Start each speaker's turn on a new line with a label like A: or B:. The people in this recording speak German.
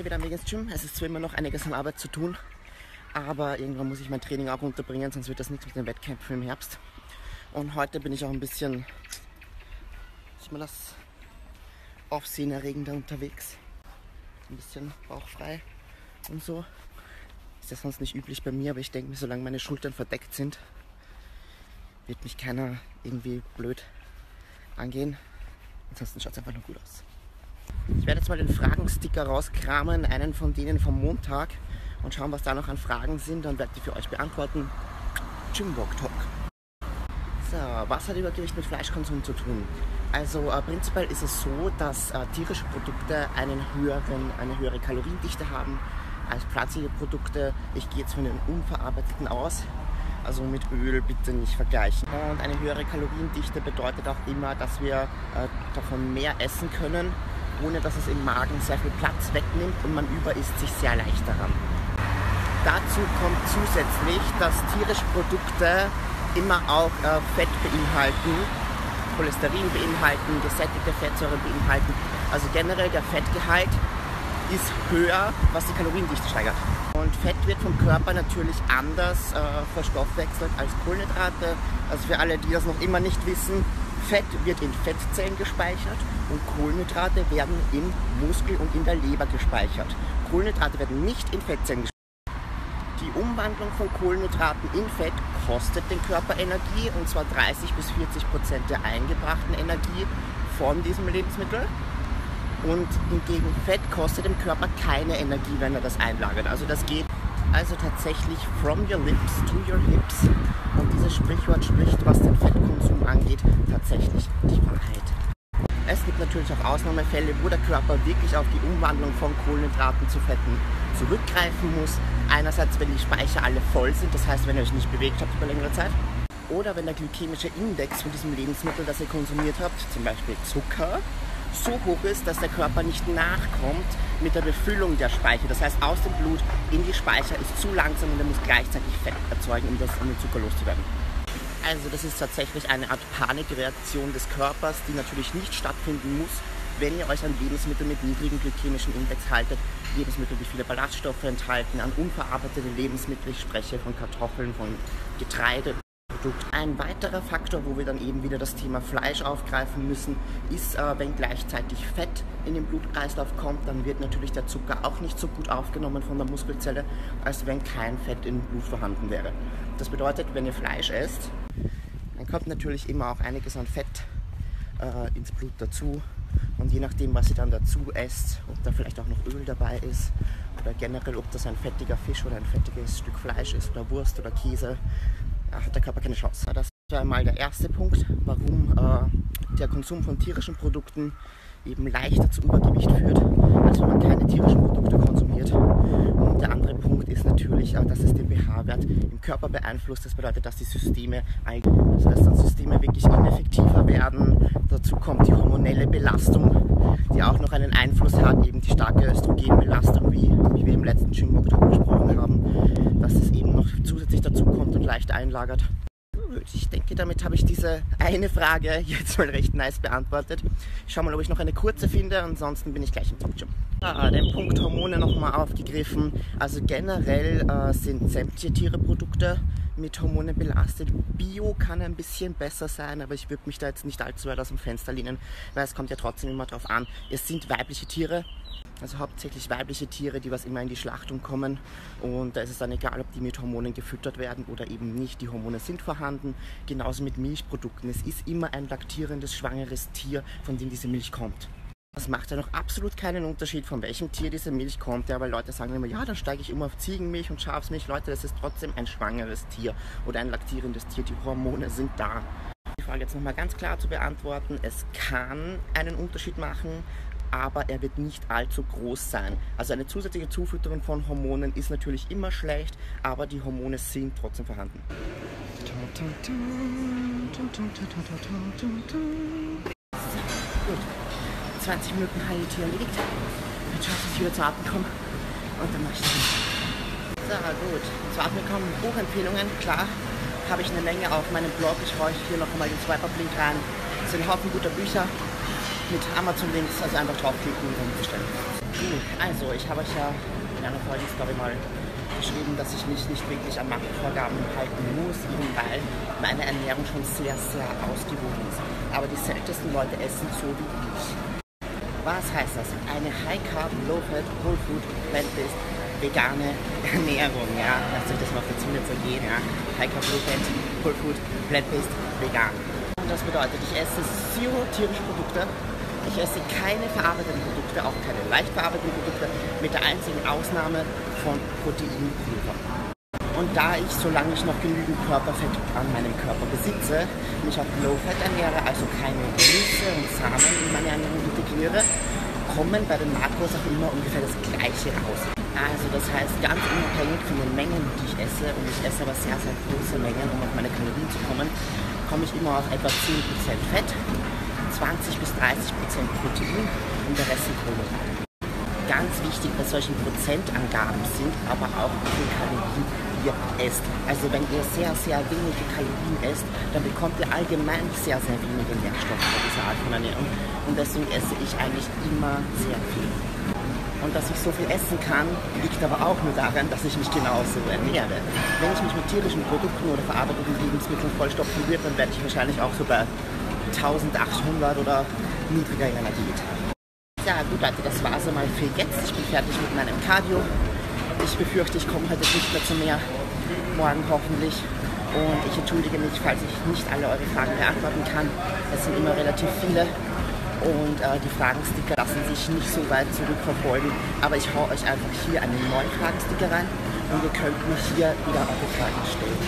A: wieder am Weg ins Gym. Es ist zwar immer noch einiges an Arbeit zu tun, aber irgendwann muss ich mein Training auch unterbringen, sonst wird das nichts mit den Wettkämpfen im Herbst. Und heute bin ich auch ein bisschen, sieht man das, aufsehenerregender unterwegs. Ein bisschen bauchfrei und so. Ist ja sonst nicht üblich bei mir, aber ich denke mir, solange meine Schultern verdeckt sind, wird mich keiner irgendwie blöd angehen. Ansonsten schaut es einfach nur gut aus. Ich werde jetzt mal den Fragensticker rauskramen, einen von denen vom Montag, und schauen, was da noch an Fragen sind, und werde die für euch beantworten. Gymwalk Talk. So, was hat Übergewicht mit Fleischkonsum zu tun? Also prinzipiell ist es so, dass tierische Produkte eine höhere Kaloriendichte haben als pflanzliche Produkte. Ich gehe jetzt von den unverarbeiteten aus. Also mit Öl bitte nicht vergleichen. Und eine höhere Kaloriendichte bedeutet auch immer, dass wir davon mehr essen können, ohne dass es im Magen sehr viel Platz wegnimmt und man überisst sich sehr leicht daran. Dazu kommt zusätzlich, dass tierische Produkte immer auch Fett beinhalten, Cholesterin beinhalten, gesättigte Fettsäuren beinhalten. Also generell der Fettgehalt ist höher, was die Kaloriendichte steigert. Und Fett wird vom Körper natürlich anders verstoffwechselt als Kohlenhydrate. Also für alle, die das noch immer nicht wissen, Fett wird in Fettzellen gespeichert und Kohlenhydrate werden im Muskel und in der Leber gespeichert. Kohlenhydrate werden nicht in Fettzellen gespeichert. Die Umwandlung von Kohlenhydraten in Fett kostet den Körper Energie, und zwar 30-40% der eingebrachten Energie von diesem Lebensmittel. Und hingegen Fett kostet dem Körper keine Energie, wenn er das einlagert. Also das geht also tatsächlich from your lips to your hips. Und dieses Sprichwort spricht, was den Fettkonsum angeht, tatsächlich die Wahrheit. Es gibt natürlich auch Ausnahmefälle, wo der Körper wirklich auf die Umwandlung von Kohlenhydraten zu Fetten zurückgreifen muss. Einerseits, wenn die Speicher alle voll sind, das heißt, wenn ihr euch nicht bewegt habt über längere Zeit. Oder wenn der glykämische Index von diesem Lebensmittel, das ihr konsumiert habt, zum Beispiel Zucker, so hoch ist, dass der Körper nicht nachkommt mit der Befüllung der Speicher. Das heißt, aus dem Blut in die Speicher ist zu langsam und er muss gleichzeitig Fett erzeugen, um den Zucker loszuwerden. Also das ist tatsächlich eine Art Panikreaktion des Körpers, die natürlich nicht stattfinden muss, wenn ihr euch an Lebensmittel mit niedrigem glykämischen Index haltet. Lebensmittel, die viele Ballaststoffe enthalten, an unverarbeitete Lebensmittel, ich spreche von Kartoffeln, von Getreide. Ein weiterer Faktor, wo wir dann eben wieder das Thema Fleisch aufgreifen müssen, ist, wenn gleichzeitig Fett in den Blutkreislauf kommt, dann wird natürlich der Zucker auch nicht so gut aufgenommen von der Muskelzelle, als wenn kein Fett im Blut vorhanden wäre. Das bedeutet, wenn ihr Fleisch esst, dann kommt natürlich immer auch einiges an Fett ins Blut dazu. Und je nachdem, was ihr dann dazu esst, ob da vielleicht auch noch Öl dabei ist oder generell, ob das ein fettiger Fisch oder ein fettiges Stück Fleisch ist oder Wurst oder Käse, hat der Körper keine Chance. Das ist einmal der erste Punkt, warum der Konsum von tierischen Produkten eben leichter zu Übergewicht führt, als wenn man keine tierischen Produkte konsumiert. Und der andere Punkt ist natürlich, dass es den pH-Wert im Körper beeinflusst. Das bedeutet, dass die Systeme, also dass dann Systeme wirklich ineffektiver werden. Dazu kommt die hormonelle Belastung, die auch noch einen Einfluss hat, eben die starke Östrogenbelastung, wie wir im letzten Gymwalk Talk besprochen haben, dass es eben noch zusätzlich dazu kommt und leicht einlagert. Ich denke, damit habe ich diese eine Frage jetzt mal recht nice beantwortet. Ich schaue mal, ob ich noch eine kurze finde, ansonsten bin ich gleich im Talkgym. Den Punkt Hormone nochmal aufgegriffen. Also generell sind sämtliche Tierprodukte mit Hormonen belastet. Bio kann ein bisschen besser sein, aber ich würde mich da jetzt nicht allzu weit aus dem Fenster lehnen, weil es kommt ja trotzdem immer darauf an. Es sind weibliche Tiere. Also hauptsächlich weibliche Tiere, die was immer in die Schlachtung kommen, und da ist es dann egal, ob die mit Hormonen gefüttert werden oder eben nicht. Die Hormone sind vorhanden, genauso mit Milchprodukten. Es ist immer ein laktierendes, schwangeres Tier, von dem diese Milch kommt. Das macht ja noch absolut keinen Unterschied, von welchem Tier diese Milch kommt, ja, weil Leute sagen immer, ja, dann steige ich immer auf Ziegenmilch und Schafsmilch. Leute, das ist trotzdem ein schwangeres Tier oder ein laktierendes Tier, die Hormone sind da. Die Frage jetzt nochmal ganz klar zu beantworten: Es kann einen Unterschied machen, aber er wird nicht allzu groß sein. Also eine zusätzliche Zufütterung von Hormonen ist natürlich immer schlecht, aber die Hormone sind trotzdem vorhanden. Gut, 20 Minuten HIIT erledigt. Jetzt schaue ich, dass ich wieder zu Atmen komme und dann mache ich das. So, gut, zu Atmen kommen Buchempfehlungen, klar. Habe ich eine Menge auf meinem Blog. Ich schaue euch hier noch einmal den Swiper-Link rein. Es sind ein Haufen guter Bücher mit Amazon-Links, also einfach draufklicken und bestellen. Gut, also ich habe euch ja in einer vorigen Story mal geschrieben, dass ich mich nicht wirklich an Makrovorgaben halten muss, eben weil meine Ernährung schon sehr, sehr ausgewogen ist. Aber die seltensten Leute essen so wie ich. Was heißt das? Eine High-Carb, Low-Fat, Whole-Food, Plant-Based, vegane Ernährung, ja. Lasst euch das mal auf der Zunge zergehen, ja. High-Carb, Low-Fat, Whole-Food, Plant-Based, vegan. Und das bedeutet, ich esse zero tierische Produkte. Ich esse keine verarbeiteten Produkte, auch keine leicht verarbeiteten Produkte, mit der einzigen Ausnahme von Proteinpulver. Und da ich, solange ich noch genügend Körperfett an meinem Körper besitze, mich auf Low-Fat ernähre, also keine Nüsse und Samen in meine Ernährung integriere, kommen bei den Makros auch immer ungefähr das Gleiche raus. Also das heißt, ganz unabhängig von den Mengen, die ich esse, und ich esse aber sehr, sehr große Mengen, um auf meine Kalorien zu kommen, komme ich immer auf etwa 10% Fett, 20 bis 30% Protein und der Rest sind Kohlenhydrate. Ganz wichtig bei solchen Prozentangaben sind aber auch, wie viel Kalorien ihr esst. Also wenn ihr sehr, sehr wenige Kalorien esst, dann bekommt ihr allgemein sehr, sehr wenige Nährstoffe bei dieser Art von Ernährung. Und deswegen esse ich eigentlich immer sehr viel. Und dass ich so viel essen kann, liegt aber auch nur daran, dass ich mich genauso ernähre. Wenn ich mich mit tierischen Produkten oder verarbeiteten Lebensmitteln vollstopfen würde, dann werde ich wahrscheinlich auch so bei 1800 oder niedriger in einer Diät. Ja gut Leute, das war's einmal für jetzt. Ich bin fertig mit meinem Cardio. Ich befürchte, ich komme heute nicht mehr zu mehr. Morgen hoffentlich. Und ich entschuldige mich, falls ich nicht alle eure Fragen beantworten kann. Es sind immer relativ viele. Und die Fragensticker lassen sich nicht so weit zurückverfolgen. Aber ich hau euch einfach hier einen neuen Fragensticker rein. Und ihr könnt mich hier wieder eure Fragen stellen.